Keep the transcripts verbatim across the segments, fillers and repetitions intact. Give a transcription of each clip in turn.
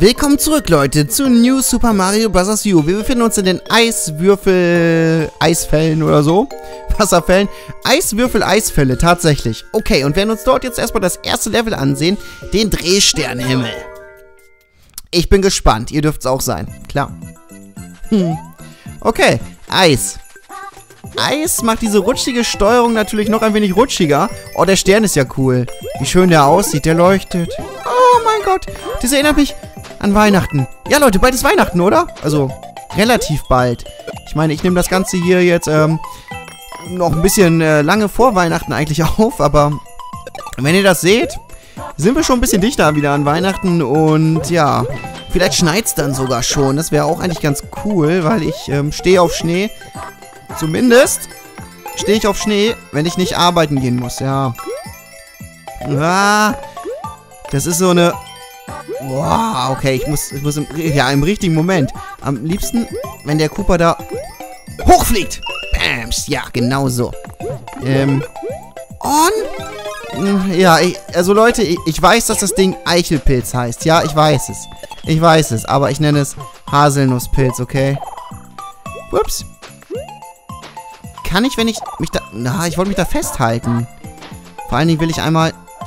Willkommen zurück, Leute, zu New Super Mario Bros. U. Wir befinden uns in den Eiswürfel... Eisfällen oder so. Wasserfällen. Eiswürfel, Eisfälle, tatsächlich. Okay, und werden uns dort jetzt erstmal das erste Level ansehen. Den Drehsternhimmel. Ich bin gespannt. Ihr dürft es auch sein. Klar. Hm. Okay, Eis. Eis macht diese rutschige Steuerung natürlich noch ein wenig rutschiger. Oh, der Stern ist ja cool. Wie schön der aussieht. Der leuchtet. Oh mein Gott. Das erinnert mich an Weihnachten. Ja, Leute, bald ist Weihnachten, oder? Also, relativ bald. Ich meine, ich nehme das Ganze hier jetzt ähm, noch ein bisschen äh, lange vor Weihnachten eigentlich auf. Aber wenn ihr das seht, sind wir schon ein bisschen dichter wieder an Weihnachten. Und ja, vielleicht schneit es dann sogar schon. Das wäre auch eigentlich ganz cool, weil ich ähm, stehe auf Schnee. Zumindest stehe ich auf Schnee, wenn ich nicht arbeiten gehen muss, ja. Ah, das ist so eine... Wow, okay, ich muss, ich muss im, ja, im richtigen Moment. Am liebsten, wenn der Koopa da hochfliegt. Bams, ja, genau so. Ähm, und... Ja, ich, also Leute, ich, ich weiß, dass das Ding Eichelpilz heißt. Ja, ich weiß es. Ich weiß es, aber ich nenne es Haselnusspilz, okay? Ups. Kann ich, wenn ich mich da... Na, ich wollte mich da festhalten. Vor allen Dingen will ich einmal...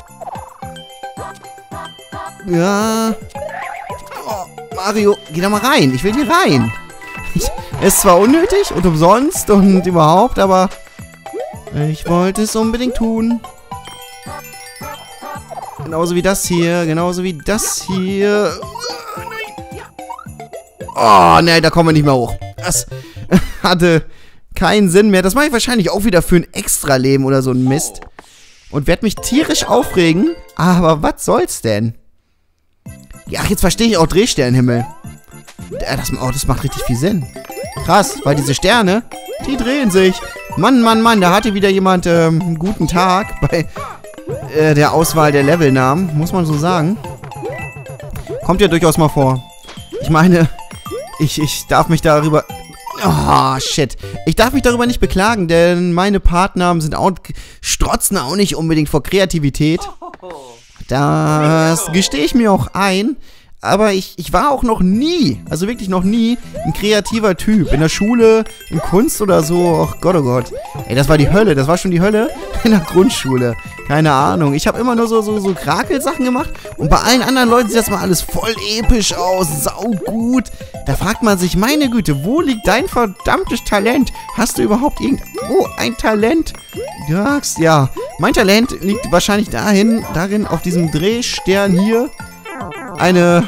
Ja... Oh, Mario, geh da mal rein. Ich will hier rein. Ich, es ist zwar unnötig und umsonst und überhaupt, aber... Ich wollte es unbedingt tun. Genauso wie das hier. Genauso wie das hier. Oh, nein, da kommen wir nicht mehr hoch. Das hatte... keinen Sinn mehr. Das mache ich wahrscheinlich auch wieder für ein Extra-Leben oder so ein Mist. Und werde mich tierisch aufregen. Aber was soll's denn? Ja, jetzt verstehe ich auch Drehsternhimmel. Das, oh, das macht richtig viel Sinn. Krass, weil diese Sterne, die drehen sich. Mann, Mann, Mann, da hatte wieder jemand ähm, einen guten Tag bei äh, der Auswahl der Levelnamen. Muss man so sagen. Kommt ja durchaus mal vor. Ich meine, ich, ich darf mich darüber... Oh, shit. Ich darf mich darüber nicht beklagen, denn meine Partner sind auch, strotzen auch nicht unbedingt vor Kreativität. Das gestehe ich mir auch ein. Aber ich, ich war auch noch nie, also wirklich noch nie, ein kreativer Typ. In der Schule, in Kunst oder so. Ach Gott, oh Gott. Ey, das war die Hölle. Das war schon die Hölle in der Grundschule. Keine Ahnung. Ich habe immer nur so, so, so Krakelsachen gemacht. Und bei allen anderen Leuten sieht das mal alles voll episch aus. Saugut. Da fragt man sich, meine Güte, wo liegt dein verdammtes Talent? Hast du überhaupt irgendwo ein Talent? Ja, ja. Mein Talent liegt wahrscheinlich dahin, darin, auf diesem Drehstern hier eine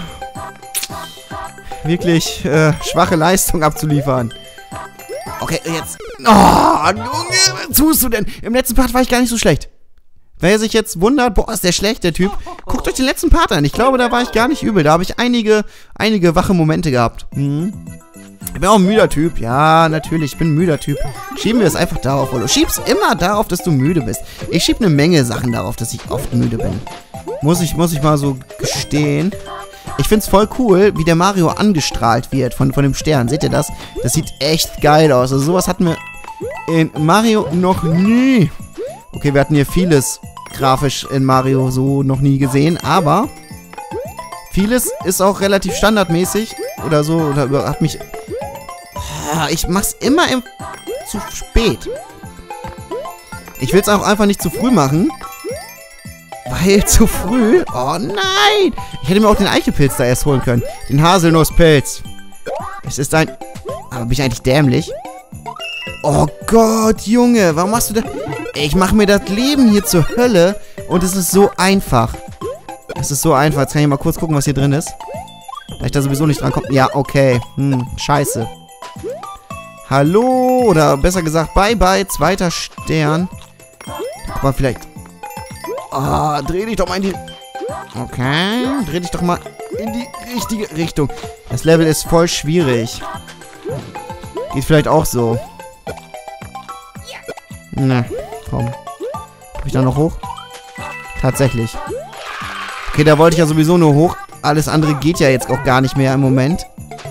wirklich äh, schwache Leistung abzuliefern. Okay, jetzt... Oh, Junge, was tust du denn? Im letzten Part war ich gar nicht so schlecht. Wer sich jetzt wundert, boah, ist der schlecht, der Typ. Guckt euch den letzten Part an. Ich glaube, da war ich gar nicht übel. Da habe ich einige, einige wache Momente gehabt. Hm. Ich bin auch ein müder Typ. Ja, natürlich, ich bin ein müder Typ. Schieben wir es einfach darauf, oder? Schieb's immer darauf, dass du müde bist. Ich schieb eine Menge Sachen darauf, dass ich oft müde bin. Muss ich, muss ich mal so gestehen. Ich find's voll cool, wie der Mario angestrahlt wird von, von dem Stern. Seht ihr das? Das sieht echt geil aus. Also sowas hatten wir in Mario noch nie. Okay, wir hatten hier vieles grafisch in Mario so noch nie gesehen, aber vieles ist auch relativ standardmäßig oder so, oder hat mich... Ich mach's immer im, zu spät. Ich will's auch einfach nicht zu früh machen. Weil zu früh... Oh nein! Ich hätte mir auch den Eichelpilz da erst holen können. Den Haselnusspilz. Es ist ein... Aber bin ich eigentlich dämlich? Oh Gott, Junge. Warum machst du das... Ich mache mir das Leben hier zur Hölle. Und es ist so einfach. Es ist so einfach. Jetzt kann ich mal kurz gucken, was hier drin ist. Da ich da sowieso nicht dran komme. Ja, okay. Hm, scheiße. Hallo? Oder besser gesagt, bye bye. Zweiter Stern. Guck mal, vielleicht... Oh, dreh dich doch mal in die... Okay, dreh dich doch mal in die richtige Richtung. Das Level ist voll schwierig. Geht vielleicht auch so. Na, komm. Komm ich da noch hoch? Tatsächlich. Okay, da wollte ich ja sowieso nur hoch. Alles andere geht ja jetzt auch gar nicht mehr im Moment.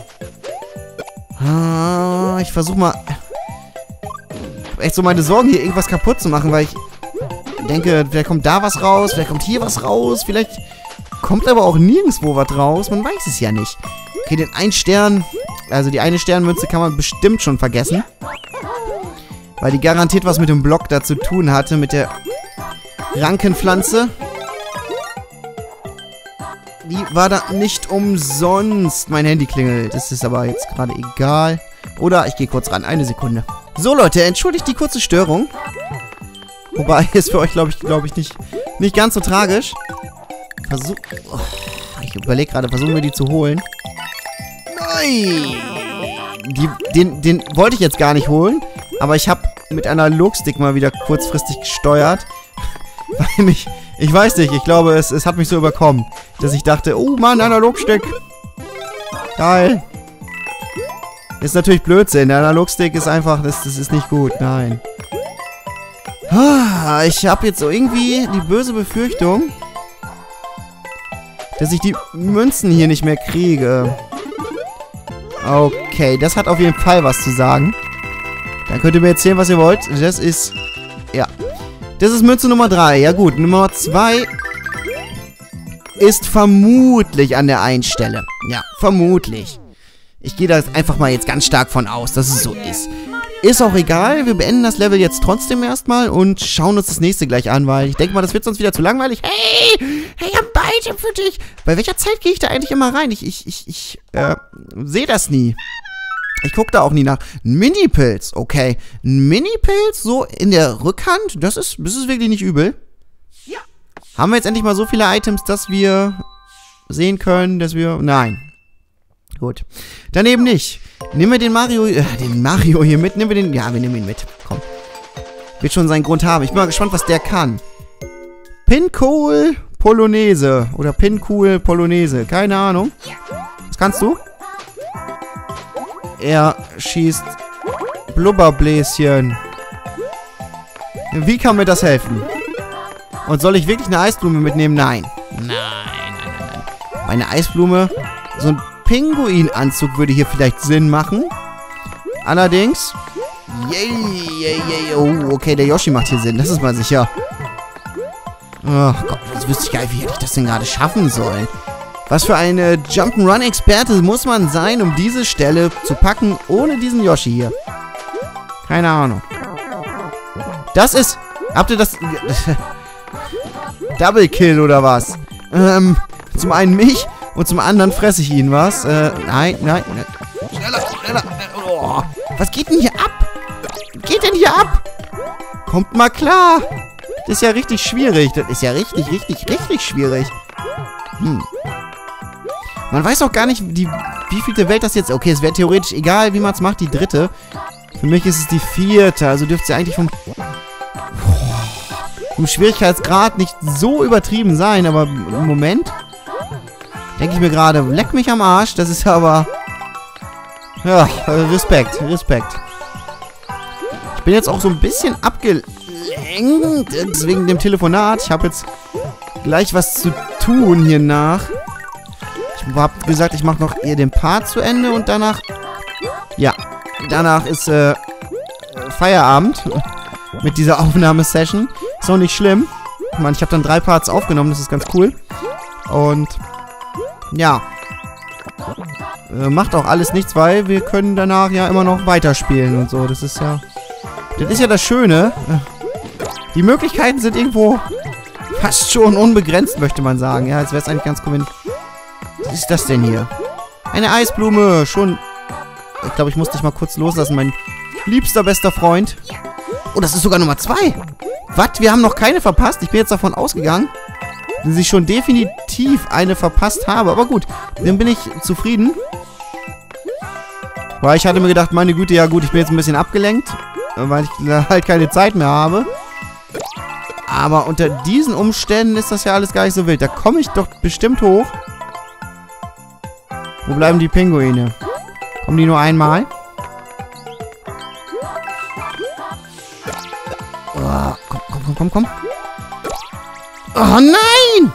Ah, ich versuche mal... Ich hab echt so meine Sorgen, hier irgendwas kaputt zu machen, weil ich... denke, vielleicht kommt da was raus, vielleicht kommt hier was raus, vielleicht kommt aber auch nirgendwo was raus. Man weiß es ja nicht. Okay, den einen Stern, also die eine Sternmünze kann man bestimmt schon vergessen. Weil die garantiert was mit dem Block da zu tun hatte, mit der Rankenpflanze. Die war da nicht umsonst. Mein Handy klingelt. Das ist aber jetzt gerade egal. Oder ich gehe kurz ran. Eine Sekunde. So, Leute, entschuldigt die kurze Störung. Wobei, ist für euch, glaube ich, glaube ich, nicht, nicht ganz so tragisch. Versuch... Oh, ich überlege gerade, versuchen wir die zu holen. Nein! Die, den, den wollte ich jetzt gar nicht holen. Aber ich habe mit einer Analogstick mal wieder kurzfristig gesteuert. Weil mich... Ich weiß nicht, ich glaube, es, es hat mich so überkommen, dass ich dachte, oh Mann, Analogstick. Geil. Ist natürlich Blödsinn. Der Analogstick ist einfach, das, das ist nicht gut, nein. Ich habe jetzt so irgendwie die böse Befürchtung, dass ich die Münzen hier nicht mehr kriege. Okay, das hat auf jeden Fall was zu sagen. Dann könnt ihr mir erzählen, was ihr wollt. Das ist... Ja. Das ist Münze Nummer drei. Ja gut, Nummer zwei ist vermutlich an der einen Stelle. Ja, vermutlich. Ich gehe da einfach mal jetzt ganz stark von aus, dass es so ist. Ist auch egal, wir beenden das Level jetzt trotzdem erstmal und schauen uns das nächste gleich an, weil ich denke mal, das wird sonst wieder zu langweilig. Hey, hey, ein Beichen für dich. Bei welcher Zeit gehe ich da eigentlich immer rein? Ich, ich, ich, ich, äh, sehe das nie. Ich gucke da auch nie nach. Ein Mini-Pilz, okay. Ein Mini-Pilz so in der Rückhand, das ist, das ist wirklich nicht übel. Ja. Haben wir jetzt endlich mal so viele Items, dass wir sehen können, dass wir... Nein. Gut. Daneben nicht. Nehmen wir den Mario, äh, den Mario hier mit. Nehmen wir den... Ja, wir nehmen ihn mit. Komm. Wird schon seinen Grund haben. Ich bin mal gespannt, was der kann. Pincool Polonaise. Oder Pincool Polonaise. Keine Ahnung. Was kannst du? Er schießt Blubberbläschen. Wie kann mir das helfen? Und soll ich wirklich eine Eisblume mitnehmen? Nein. Nein, nein, nein, nein. Meine Eisblume, so ein Pinguinanzug würde hier vielleicht Sinn machen. Allerdings... Yay, yay, yay. Oh, okay, der Yoshi macht hier Sinn. Das ist mal sicher. Oh Gott, das wüsste ich gar nicht, wie hätte ich das denn gerade schaffen sollen. Was für eine Jump'n'Run-Experte muss man sein, um diese Stelle zu packen, ohne diesen Yoshi hier? Keine Ahnung. Das ist... Habt ihr das... Double Kill oder was? Ähm, zum einen mich und zum anderen fresse ich ihn, was? Äh, nein, nein, nein. Schneller, schneller. Oh, was geht denn hier ab? Was geht denn hier ab? Kommt mal klar. Das ist ja richtig schwierig. Das ist ja richtig, richtig, richtig schwierig. Hm. Man weiß auch gar nicht, die, wie vielte Welt das jetzt... Okay, es wäre theoretisch egal, wie man es macht, die dritte. Für mich ist es die vierte. Also dürfte es ja eigentlich vom... vom Schwierigkeitsgrad nicht so übertrieben sein. Aber im Moment... denke ich mir gerade, leck mich am Arsch. Das ist aber... Ja, Respekt, Respekt. Ich bin jetzt auch so ein bisschen abgelenkt. Wegen dem Telefonat. Ich habe jetzt gleich was zu tun hier nach. Ich habe gesagt, ich mache noch eher den Part zu Ende und danach... Ja, danach ist äh, Feierabend mit dieser Aufnahmesession. Ist auch nicht schlimm. Ich meine, ich habe dann drei Parts aufgenommen, das ist ganz cool. Und ja, äh, macht auch alles nichts, weil wir können danach ja immer noch weiterspielen und so. Das ist ja... Das ist ja das Schöne. Die Möglichkeiten sind irgendwo fast schon unbegrenzt, möchte man sagen. Ja, jetzt wäre es eigentlich ganz cool, wenn ich... Was ist das denn hier? Eine Eisblume. Schon... Ich glaube, ich muss dich mal kurz loslassen, mein liebster, bester Freund. Oh, das ist sogar Nummer zwei. Was? Wir haben noch keine verpasst? Ich bin jetzt davon ausgegangen, dass ich schon definitiv eine verpasst habe. Aber gut, dann bin ich zufrieden. Weil ich hatte mir gedacht, meine Güte, ja gut, ich bin jetzt ein bisschen abgelenkt. Weil ich halt keine Zeit mehr habe. Aber unter diesen Umständen ist das ja alles gar nicht so wild. Da komme ich doch bestimmt hoch. Wo bleiben die Pinguine? Kommen die nur einmal? Oh, komm, komm, komm, komm, komm. Oh nein!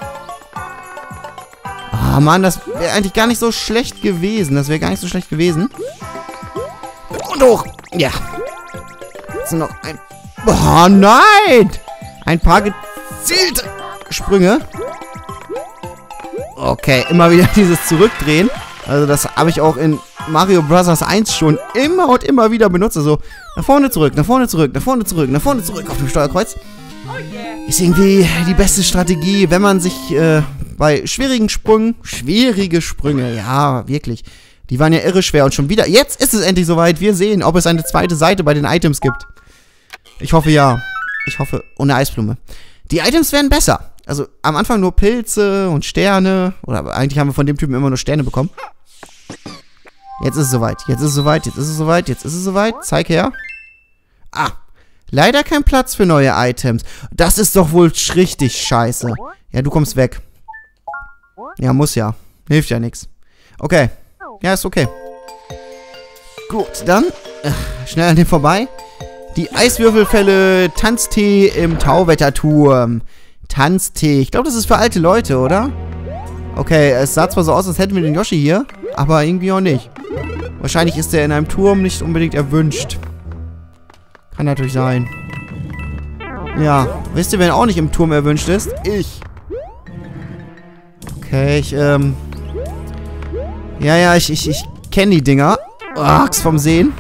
Oh Mann, das wäre eigentlich gar nicht so schlecht gewesen. Das wäre gar nicht so schlecht gewesen. Und hoch! Ja. Jetzt sind noch ein... Oh nein! Ein paar gezielte Sprünge. Okay, immer wieder dieses Zurückdrehen. Also das habe ich auch in Mario Bros. eins schon immer und immer wieder benutzt. Also nach vorne zurück, nach vorne zurück, nach vorne zurück, nach vorne zurück auf dem Steuerkreuz. Ist irgendwie die beste Strategie, wenn man sich äh, bei schwierigen Sprüngen, schwierige Sprünge, ja, wirklich, die waren ja irre schwer und schon wieder, jetzt ist es endlich soweit, wir sehen, ob es eine zweite Seite bei den Items gibt. Ich hoffe ja, ich hoffe, ohne Eisblume. Die Items werden besser, also am Anfang nur Pilze und Sterne, oder eigentlich haben wir von dem Typen immer nur Sterne bekommen. Jetzt ist es soweit, jetzt ist es soweit, jetzt ist es soweit, jetzt ist es soweit, zeig her. Ah, leider kein Platz für neue Items. Das ist doch wohl richtig scheiße. Ja, du kommst weg. Ja, muss ja. Hilft ja nichts. Okay. Ja, ist okay. Gut, dann äh, schnell an dem vorbei. Die Eiswürfelfälle, Tanztee im Tauwetterturm. Tanztee. Ich glaube, das ist für alte Leute, oder? Okay, es sah zwar so aus, als hätten wir den Yoshi hier, aber irgendwie auch nicht. Wahrscheinlich ist er in einem Turm nicht unbedingt erwünscht. Kann natürlich sein. Ja, wisst ihr, wer auch nicht im Turm erwünscht ist? Ich. Okay, ich, ähm... Ja, ja, ich, ich, ich kenne die Dinger. Achs vom Sehen.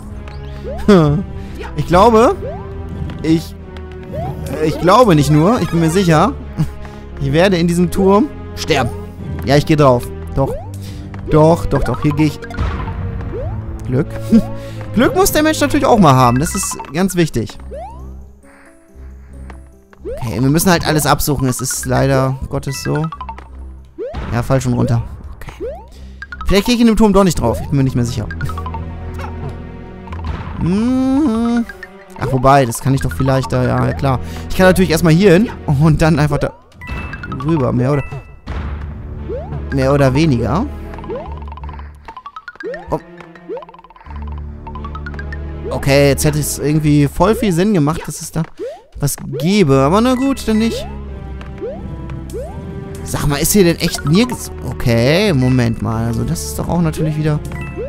Ich glaube... Ich... Ich glaube nicht nur, ich bin mir sicher. Ich werde in diesem Turm sterben. Ja, ich gehe drauf. Doch. Doch, doch, doch. Hier gehe ich... Glück. Glück muss der Mensch natürlich auch mal haben. Das ist ganz wichtig. Okay, wir müssen halt alles absuchen. Es ist leider Gottes so. Ja, falsch und runter. Okay. Vielleicht gehe ich in dem Turm doch nicht drauf. Ich bin mir nicht mehr sicher. Hm. Ach, wobei, das kann ich doch vielleicht da... Ja, klar. Ich kann natürlich erstmal hier hin und dann einfach da rüber. Mehr oder... Mehr oder weniger. Oh. Okay, jetzt hätte es irgendwie voll viel Sinn gemacht, dass es da was gäbe. Aber na gut, dann nicht. Sag mal, ist hier denn echt nirgends... Okay, Moment mal. Also das ist doch auch natürlich wieder...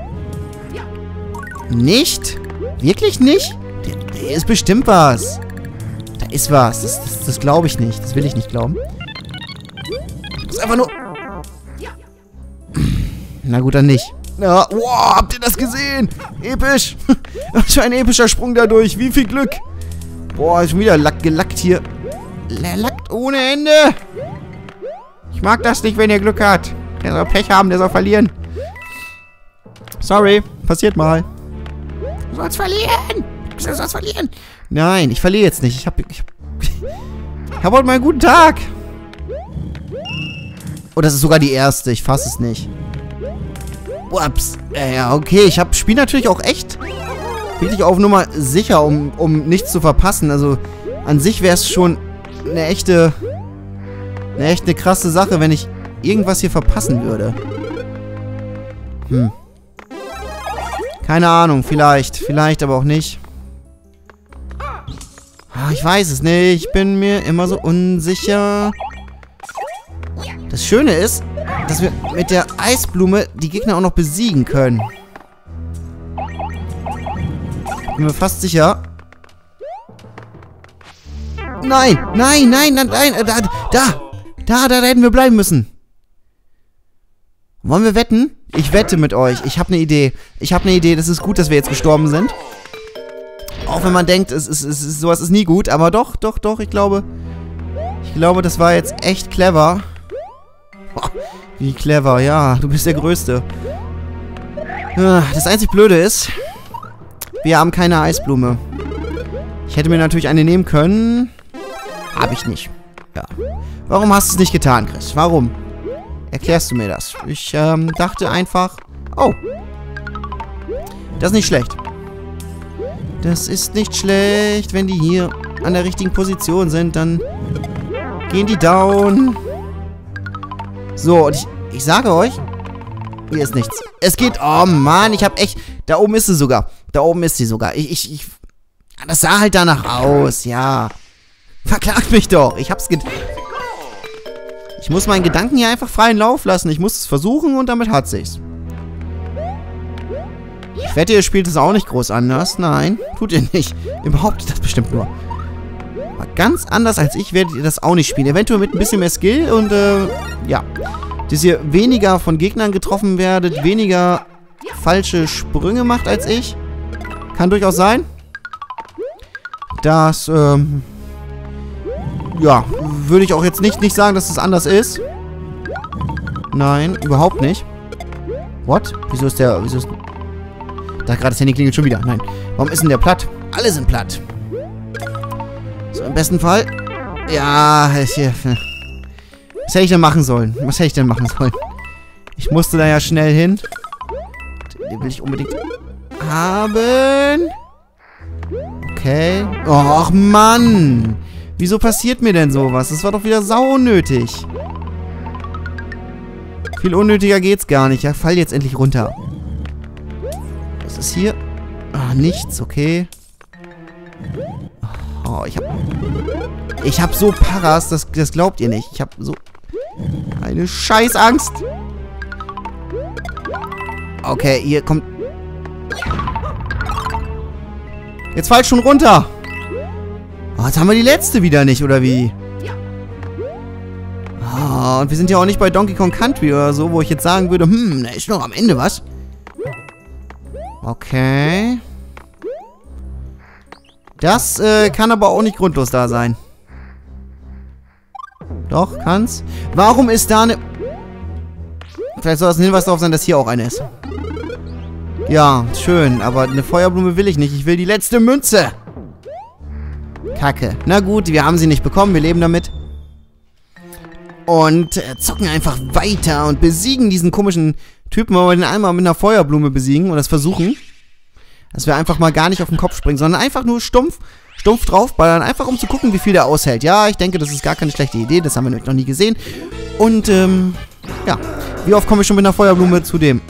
Nicht? Wirklich nicht? Da ist bestimmt was. Da ist was. Das, das, das glaube ich nicht. Das will ich nicht glauben. Das ist einfach nur... Na gut, dann nicht. Ja, wow, habt ihr das gesehen? Episch. Was für ein epischer Sprung dadurch. Wie viel Glück. Boah, schon wieder lack, gelackt hier. Lackt ohne Ende. Ich mag das nicht, wenn ihr Glück hat. Der soll Pech haben, der soll verlieren. Sorry, passiert mal. Du sollst verlieren. Du sollst verlieren. Nein, ich verliere jetzt nicht. Ich hab... Ich hab, ich hab heute mal einen guten Tag. Oh, das ist sogar die erste. Ich fasse es nicht. Ups. Ja, okay. Ich hab Spiel natürlich auch echt wirklich auf Nummer sicher, um, um nichts zu verpassen. Also, an sich wäre es schon eine echte... Eine echt eine krasse Sache, wenn ich irgendwas hier verpassen würde. Hm. Keine Ahnung. Vielleicht. Vielleicht, aber auch nicht. Ah, ich weiß es nicht. Ich bin mir immer so unsicher. Das Schöne ist, dass wir mit der Eisblume die Gegner auch noch besiegen können. Bin mir fast sicher. Nein, nein, nein, nein, nein, da, da, da, da hätten wir bleiben müssen. Wollen wir wetten? Ich wette mit euch. Ich habe eine Idee. Ich habe eine Idee. Das ist gut, dass wir jetzt gestorben sind. Auch wenn man denkt, es ist, es ist, sowas ist nie gut. Aber doch, doch, doch, ich glaube, ich glaube, das war jetzt echt clever. Wie clever, ja. Du bist der Größte. Das einzig Blöde ist, wir haben keine Eisblume. Ich hätte mir natürlich eine nehmen können. Habe ich nicht. Ja. Warum hast du es nicht getan, Chris? Warum? Erklärst du mir das? Ich ähm, dachte einfach... Oh. Das ist nicht schlecht. Das ist nicht schlecht. Wenn die hier an der richtigen Position sind, dann gehen die down. So, und ich, ich sage euch, hier ist nichts. Es geht... Oh, Mann, ich habe echt... Da oben ist sie sogar. Da oben ist sie sogar. Ich, ich, ich... Das sah halt danach aus, ja. Verklagt mich doch. Ich hab's... Ge ich muss meinen Gedanken hier einfach freien Lauf lassen. Ich muss es versuchen und damit hat sich's. Ich wette, ihr spielt es auch nicht groß anders. Nein, tut ihr nicht. Ihr behauptet das bestimmt nur. Aber ganz anders als ich werdet ihr das auch nicht spielen. Eventuell mit ein bisschen mehr Skill und, äh, ja. dass ihr weniger von Gegnern getroffen werdet, weniger falsche Sprünge macht als ich. Kann durchaus sein. Das, ähm... ja, würde ich auch jetzt nicht, nicht sagen, dass es anders ist. Nein, überhaupt nicht. What? Wieso ist der... Wieso ist... Da gerade das Handy klingelt schon wieder. Nein. Warum ist denn der platt? Alle sind platt. So, im besten Fall... Ja, hier... Was hätte ich denn machen sollen? Was hätte ich denn machen sollen? Ich musste da ja schnell hin. Den will ich unbedingt haben. Okay. Och, Mann. Wieso passiert mir denn sowas? Das war doch wieder saunötig. Viel unnötiger geht's gar nicht. Ja, fall jetzt endlich runter. Was ist hier? Ah, nichts. Okay. Oh, ich hab... Ich hab so Paras, das, das glaubt ihr nicht. Ich hab so... eine Scheißangst. Okay, hier kommt... Jetzt fall schon runter. Oh, jetzt haben wir die letzte wieder nicht, oder wie? Oh, und wir sind ja auch nicht bei Donkey Kong Country oder so, wo ich jetzt sagen würde, hm, da ist noch am Ende was. Okay. Das äh, kann aber auch nicht grundlos da sein. Doch, kann's. Warum ist da eine... Vielleicht soll das ein Hinweis darauf sein, dass hier auch eine ist. Ja, schön, aber eine Feuerblume will ich nicht. Ich will die letzte Münze. Kacke. Na gut, wir haben sie nicht bekommen. Wir leben damit. Und äh, zocken einfach weiter und besiegen diesen komischen Typen, weil wir den einmal mit einer Feuerblume besiegen und das versuchen. Dass wir einfach mal gar nicht auf den Kopf springen, sondern einfach nur stumpf, stumpf draufballern, einfach um zu gucken, wie viel der aushält. Ja, ich denke, das ist gar keine schlechte Idee, das haben wir noch nie gesehen. Und, ähm, ja. Wie oft komme ich schon mit einer Feuerblume zu dem?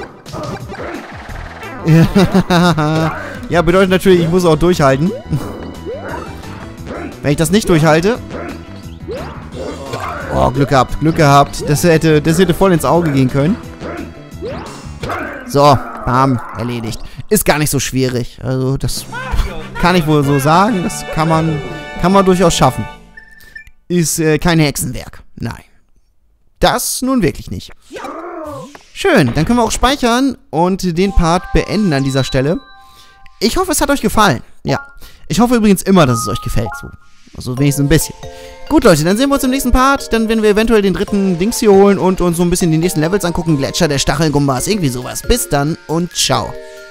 Ja, bedeutet natürlich, ich muss auch durchhalten. Wenn ich das nicht durchhalte... Oh, Glück gehabt, Glück gehabt. Das hätte, das hätte voll ins Auge gehen können. So, bam, erledigt. Ist gar nicht so schwierig. Also, das kann ich wohl so sagen. Das kann man, kann man durchaus schaffen. Ist äh, kein Hexenwerk. Nein. Das nun wirklich nicht. Schön, dann können wir auch speichern und den Part beenden an dieser Stelle. Ich hoffe, es hat euch gefallen. Ja. Ich hoffe übrigens immer, dass es euch gefällt. So. Also wenigstens ein bisschen. Gut, Leute, dann sehen wir uns im nächsten Part. Dann werden wir eventuell den dritten Dings hier holen und uns so ein bisschen die nächsten Levels angucken. Gletscher der Stachelgumbas, irgendwie sowas. Bis dann und ciao.